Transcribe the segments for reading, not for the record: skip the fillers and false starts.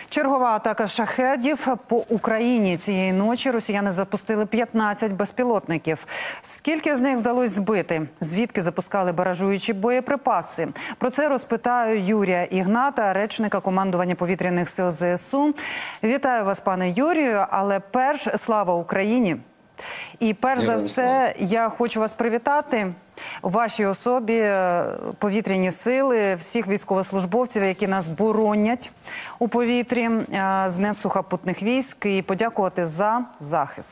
Чергова атака шахедів по Україні. Цієї ночі росіяни запустили 15 безпілотників. Скільки з них вдалося збити? Звідки запускали баражуючі боєприпаси? Про це розпитаю Юрія Ігната, речника командування повітряних сил ЗСУ. Вітаю вас, пане Юрію, але перш слава Україні! І перш за все, я хочу вас привітати у вашій особі, повітряні сили, всіх військовослужбовців, які нас боронять у повітрі, з Днем сухопутних військ, і подякувати за захист.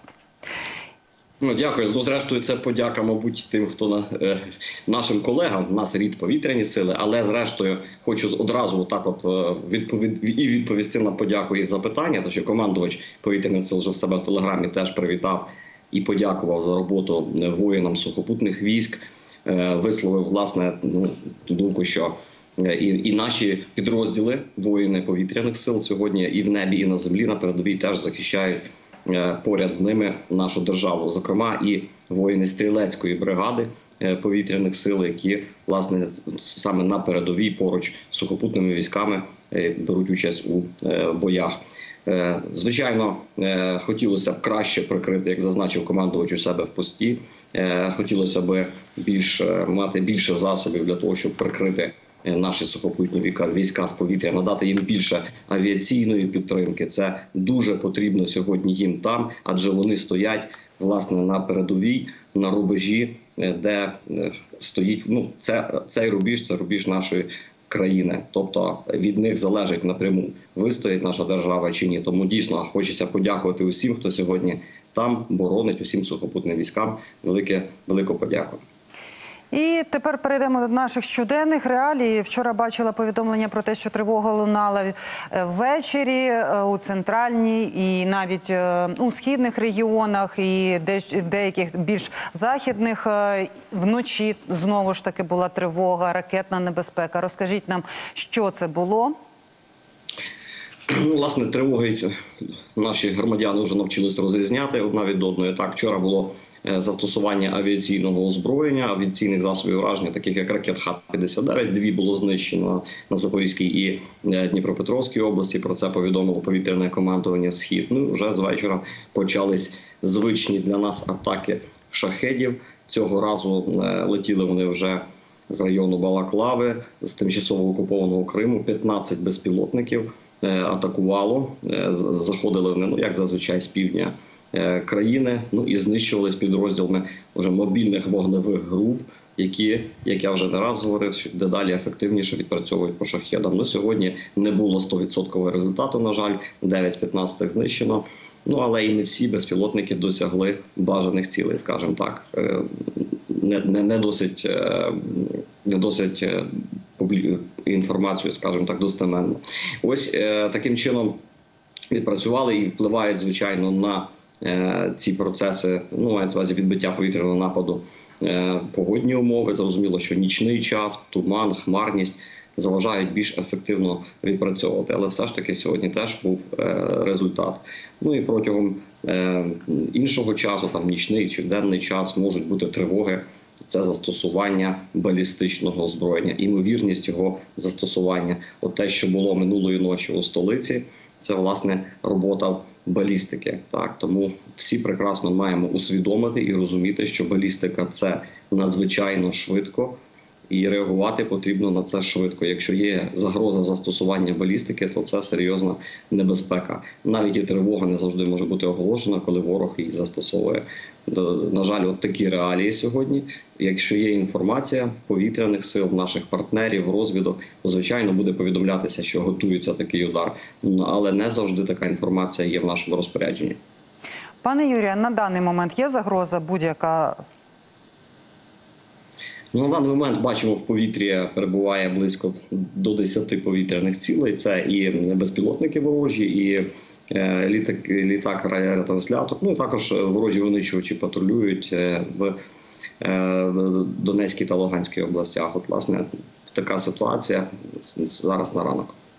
Дякую. Ну, зрештою, це подяка, мабуть, тим, хто нашим колегам, в нас рід повітряні сили, але, зрештою, хочу одразу так відповісти на подяку і запитання, тому що командувач повітряних сил вже в себе в Телеграмі теж привітав і подякував за роботу воїнам сухопутних військ, висловив, власне, думку, що і наші підрозділи, воїни повітряних сил сьогодні і в небі, і на землі на передовій теж захищають поряд з ними нашу державу. Зокрема, і воїни стрілецької бригади повітряних сил, які, власне, саме на передовій поруч з сухопутними військами беруть участь у боях. Звичайно, хотілося б краще прикрити, як зазначив командувач, у себе в пості. Хотілося б мати більше засобів для того, щоб прикрити наші сухопутні війська з повітря, надати їм більше авіаційної підтримки. Це дуже потрібно сьогодні їм там, адже вони стоять, власне, на передовій, на рубежі, де стоїть, цей рубіж – це рубіж нашої країни. Тобто від них залежить напряму, вистоїть наша держава чи ні. Тому дійсно хочеться подякувати усім, хто сьогодні там боронить, усім сухопутним військам. Велику подяку. І тепер перейдемо до наших щоденних реалій. Вчора бачила повідомлення про те, що тривога лунала ввечері у центральній і навіть у східних регіонах, і в деяких більш західних. Вночі знову ж таки була тривога, ракетна небезпека. Розкажіть нам, що це було? Власне, тривоги наші громадяни вже навчились розрізняти одна від одної. Так, вчора було застосування авіаційного озброєння, авіаційних засобів ураження, таких як ракет Х-59. Дві було знищено на Запорізькій і Дніпропетровській області. Про це повідомило повітряне командування «Схід». Вже з вечора почались звичні для нас атаки шахедів. Цього разу летіли вони вже з району Балаклави, з тимчасово окупованого Криму. 15 безпілотників атакувало, заходили вони, як зазвичай, з півдня країни, і знищували з підрозділами вже мобільних вогневих груп, які, як я вже не раз говорив, дедалі ефективніше відпрацьовують по шахедам. Сьогодні не було 100% результату, на жаль, 9 з 15 знищено, але і не всі безпілотники досягли бажаних цілей, скажімо так, не досить інформацію, скажімо так, достеменно. Ось таким чином відпрацювали і впливають, звичайно, на ці процеси, мається на увазі відбиття повітряного нападу, погодні умови. Зрозуміло, що нічний час, туман, хмарність заважають більш ефективно відпрацьовувати. Але все ж таки сьогодні теж був результат. І протягом іншого часу, нічний чи денний час, можуть бути тривоги. Це застосування балістичного озброєння, імовірність його застосування. Те, що було минулої ночі у столиці, це, власне, робота балістики. Тому всі прекрасно маємо усвідомити і розуміти, що балістика – це надзвичайно швидко, і реагувати потрібно на це швидко. Якщо є загроза застосування балістики, то це серйозна небезпека. Навіть і тривога не завжди може бути оголошена, коли ворог її застосовує. На жаль, такі реалії сьогодні. Якщо є інформація в повітряних сил, наших партнерів, розвідок, то, звичайно, буде повідомлятися, що готується такий удар. Але не завжди така інформація є в нашому розпорядженні. Пане Юрію, на даний момент є загроза будь-яка? На даний момент, бачимо, в повітрі перебуває близько до 10 повітряних цілей. Це і безпілотники ворожі, і літак радіотранслятор. І також ворожі винищувачі патрулюють в Донецькій та Луганській областях. Власне, така ситуація зараз на ранок.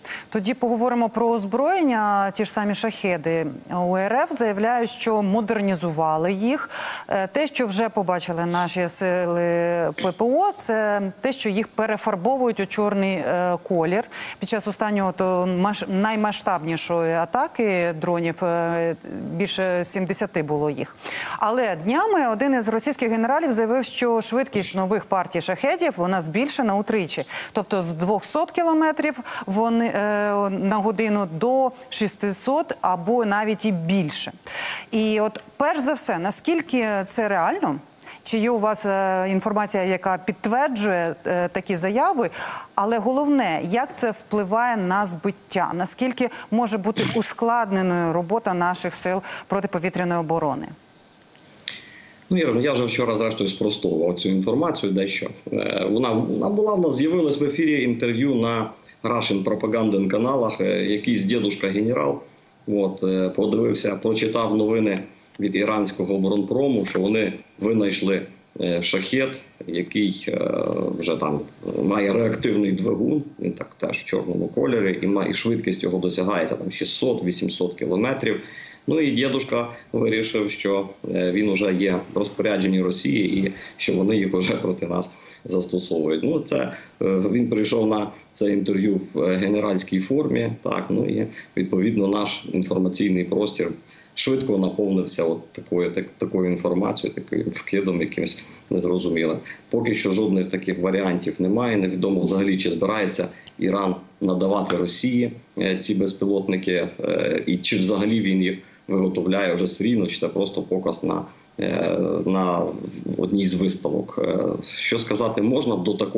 Тоді поговоримо про озброєння. Ті ж самі «Шахеди». У РФ заявляють, що модернізували їх. Те, що вже побачили наші сили ППО, це те, що їх перефарбовують у чорний колір. Під час останнього наймасштабнішої атаки дронів, більше 70 було їх. Але днями один із російських генералів заявив, що швидкість нових партій «Шахедів» вона збільшена утричі. Тобто з 200 кілометрів на годину до 600 або навіть і більше. І от перш за все, наскільки це реально? Чи є у вас інформація, яка підтверджує такі заяви? Але головне, як це впливає на збиття? Наскільки може бути ускладненою робота наших сил протиповітряної оборони? Ну, я вже вчора, зрештою, спростовував цю інформацію дещо. Вона була, в нас з'явилась в ефірі інтерв'ю на Russian пропаганден каналах. Якийсь дідушка-генерал подивився, прочитав новини від іранського оборонпрому, що вони винайшли шахед, який вже там має реактивний двигун, він так теж в чорному кольорі, і швидкість його досягається там 600-800 кілометрів. Ну і дідушка вирішив, що він вже є в розпорядженні Росії і що вони їх вже проти нас застосовують. Ну, він прийшов на це інтерв'ю в генеральській формі, і відповідно наш інформаційний простір швидко наповнився такою інформацією, таким вкидом якимось незрозумілим. Поки що жодних таких варіантів немає. Невідомо взагалі, чи збирається Іран надавати Росії ці безпілотники, і чи взагалі він їх виготовляє вже серійно, чи це просто показ на одній з виставок. Що сказати можна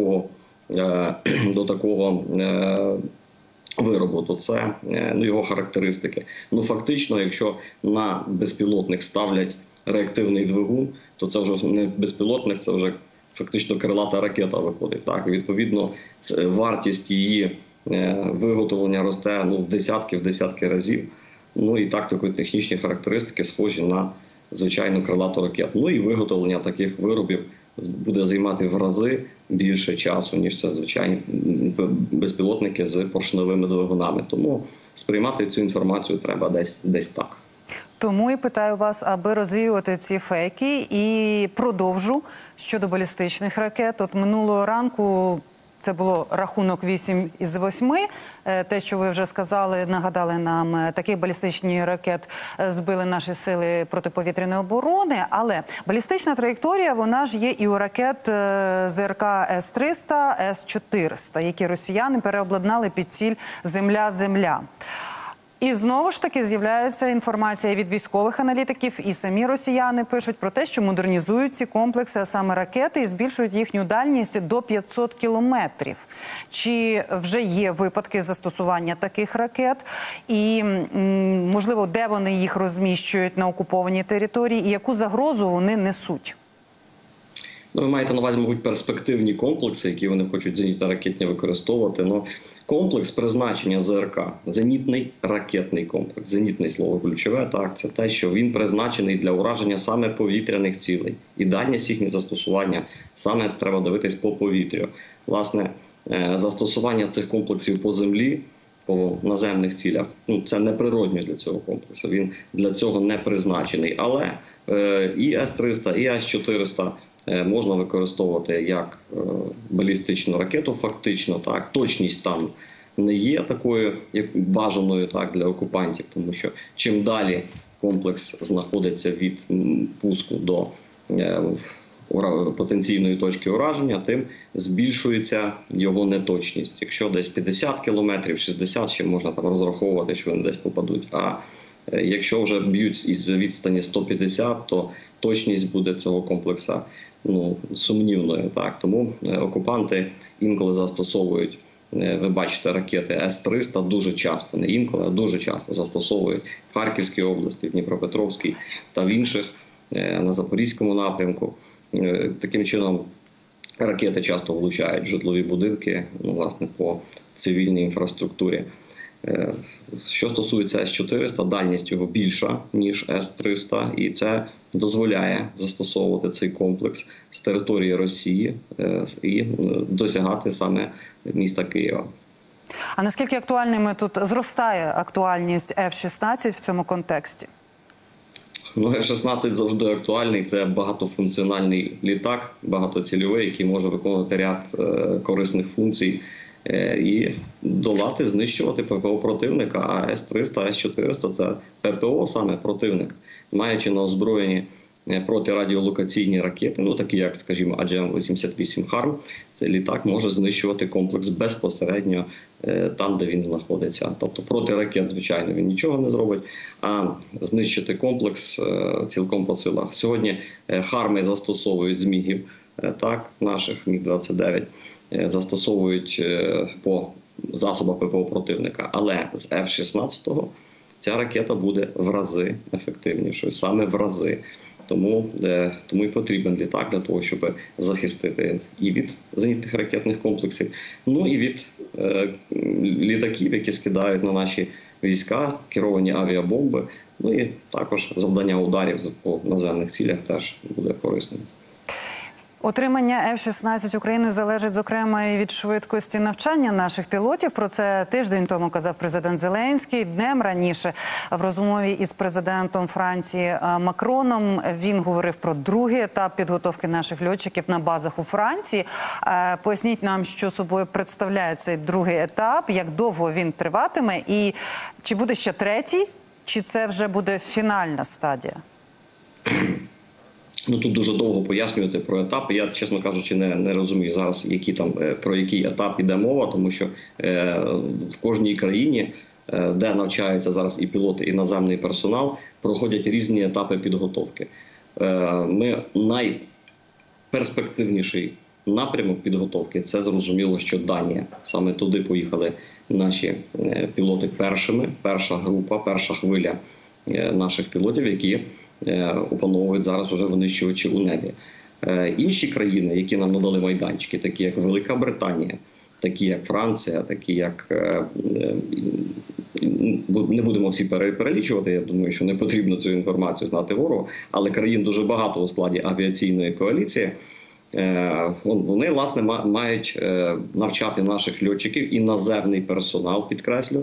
до такого виробу, то це його характеристики. Фактично, якщо на безпілотник ставлять реактивний двигун, то це вже не безпілотник, це вже фактично крилата ракета виходить. Відповідно, вартість її виготовлення росте в десятки разів. І тактико-технічні характеристики схожі на звичайну крилату ракету. І виготовлення таких виробів буде займати в рази більше часу, ніж це звичайні безпілотники з поршневими двигунами. Тому сприймати цю інформацію треба десь так. Тому і питаю вас, аби розвіювати ці фейки, і продовжу щодо балістичних ракет. От минулого ранку це було рахунок 8 із 8. Те, що ви вже сказали, нагадали нам, таких балістичних ракет збили наші сили протиповітряної оборони. Але балістична траєкторія, вона ж є і у ракет ЗРК С-300, С-400, які росіяни переобладнали під ціль «Земля-Земля». І знову ж таки з'являється інформація від військових аналітиків, і самі росіяни пишуть про те, що модернізують ці комплекси, а саме ракети, і збільшують їхню дальність до 500 кілометрів. Чи вже є випадки застосування таких ракет? І, можливо, де вони їх розміщують на окупованій території, і яку загрозу вони несуть? Ви маєте на увазі, мабуть, перспективні комплекси, які вони хочуть зенітно-ракетні використовувати. Комплекс призначення ЗРК – зенітний ракетний комплекс. Зенітний слово ключове, це те, що він призначений для ураження саме повітряних цілей. І дальність їхнє застосування саме треба дивитись по повітрю. Власне, застосування цих комплексів по землі, по наземних цілях, це неприродньо для цього комплексу. Він для цього не призначений. Але і С-300, і С-400 можна використовувати як балістичну ракету, фактично. Точність там не є такою як бажаною для окупантів, тому що чим далі комплекс знаходиться від пуску до потенційної точки ураження, тим збільшується його неточність. Якщо десь 50 кілометрів, 60, ще можна розраховувати, що вони десь попадуть. А якщо вже б'ють із відстані 150, то точність буде цього комплексу сумнівною. Тому окупанти інколи застосовують, ви бачите, ракети С-300 дуже часто, не інколи, а дуже часто застосовують в Харківській області, в Дніпропетровській та в інших, на Запорізькому напрямку. Таким чином ракети часто влучають житлові будинки, власне, по цивільній інфраструктурі. Що стосується С-400, дальність його більша, ніж С-300, і це дозволяє застосовувати цей комплекс з території Росії і досягати саме міста Києва. А наскільки актуальними тут зростає актуальність F-16 в цьому контексті? Ну, F-16 завжди актуальний. Це багатофункціональний літак, багатоцільовий, який може виконувати ряд корисних функцій і долати, знищувати ППО противника. А С-300, С-400 – це ППО саме противник, маючи на озброєнні протирадіолокаційні ракети, ну такі як, скажімо, AGM-88 «Харм», цей літак може знищувати комплекс безпосередньо там, де він знаходиться. Тобто проти ракет, звичайно, він нічого не зробить, а знищити комплекс цілком по силах. Сьогодні «Харми» застосовують змігів, так, наших Міг-29, застосовують по засобах ППО противника, але з F-16 ця ракета буде в рази ефективнішою, саме в рази. Тому і потрібен літак для того, щоб захистити і від зенітних ракетних комплексів, ну і від літаків, які скидають на наші війська керовані авіабомби. Ну і також завдання ударів по наземних цілях теж буде корисним. Отримання F-16 Україною залежить, зокрема, і від швидкості навчання наших пілотів. Про це тиждень тому казав президент Зеленський. Днем раніше в розмові із президентом Франції Макроном він говорив про другий етап підготовки наших льотчиків на базах у Франції. Поясніть нам, що собою представляє цей другий етап, як довго він триватиме і чи буде ще третій, чи це вже буде фінальна стадія? Ну, тут дуже довго пояснювати про етапи. Я, чесно кажучи, не розумію зараз, про який етап іде мова, тому що в кожній країні, де навчаються зараз і пілоти, і наземний персонал, проходять різні етапи підготовки. Найперспективніший напрямок підготовки – це зрозуміло, що Данія. Саме туди поїхали наші пілоти першими, перша група, перша хвиля наших пілотів, які опановують зараз уже винищувачі у небі. Інші країни, які нам надали майданчики, такі як Велика Британія, такі як Франція, такі як... Не будемо всі перелічувати, я думаю, що не потрібно цю інформацію знати ворогу, але країн дуже багато у складі авіаційної коаліції. Вони, власне, мають навчати наших льотчиків і наземний персонал, підкреслю,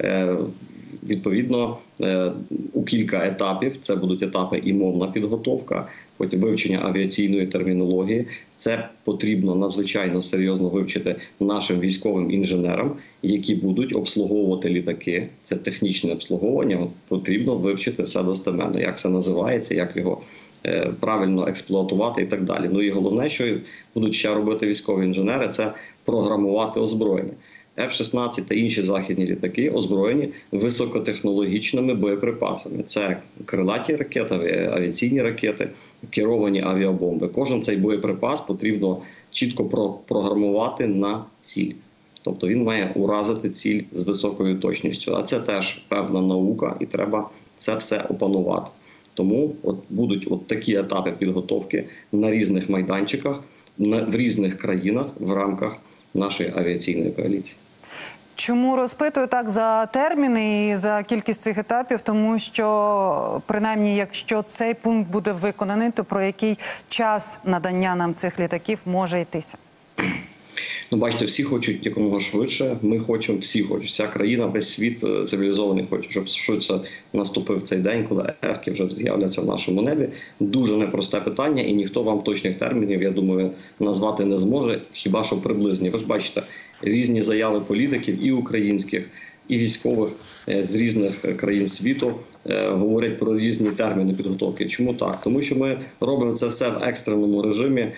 відповідно, у кілька етапів. Це будуть етапи і мовна підготовка, потім вивчення авіаційної термінології. Це потрібно надзвичайно серйозно вивчити нашим військовим інженерам, які будуть обслуговувати літаки. Це технічне обслуговування. Потрібно вивчити все достеменно, як це називається, як його правильно експлуатувати і так далі. Ну і головне, що будуть ще робити військові інженери, це програмувати озброєння. F-16 та інші західні літаки озброєні високотехнологічними боєприпасами. Це крилаті ракети, авіаційні ракети, керовані авіабомби. Кожен цей боєприпас потрібно чітко програмувати на ціль. Тобто він має уразити ціль з високою точністю. А це теж певна наука і треба це все опанувати. Тому будуть такі етапи підготовки на різних майданчиках, в різних країнах в рамках нашої авіаційної коаліції. Чому розпитую так за терміни і за кількість цих етапів? Тому що, принаймні, якщо цей пункт буде виконаний, то про який час надання нам цих літаків може йтися? Ну, бачите, всі хочуть якомога швидше. Ми хочемо, всі хочуть. Вся країна, весь світ цивілізований хоче, щоб швидше наступив цей день, коли ефки вже з'являться в нашому небі. Дуже непросте питання, і ніхто вам точних термінів, я думаю, назвати не зможе, хіба що приблизні. Ви ж бачите, різні заяви політиків, і українських, і військових з різних країн світу говорять про різні терміни підготовки. Чому так? Тому що ми робимо це все в екстреному режимі.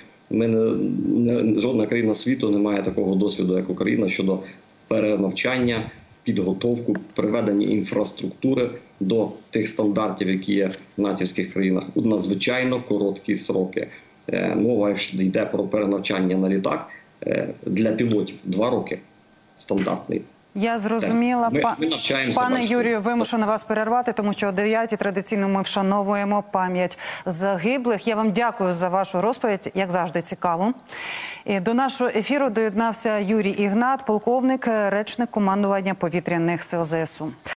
Жодна країна світу не має такого досвіду, як Україна, щодо перенавчання, підготовку, приведення інфраструктури до тих стандартів, які є в натівських країнах, у надзвичайно короткі сроки. Мова йде про перенавчання на літак для пілотів 2 роки стандартний. Я зрозуміла. Ми навчаємося. Пане Юрію, вимушена вас перервати, тому що о 9-й традиційно ми вшановуємо пам'ять загиблих. Я вам дякую за вашу розповідь, як завжди, цікаво. І до нашого ефіру доєднався Юрій Ігнат, полковник, речник командування повітряних сил ЗСУ.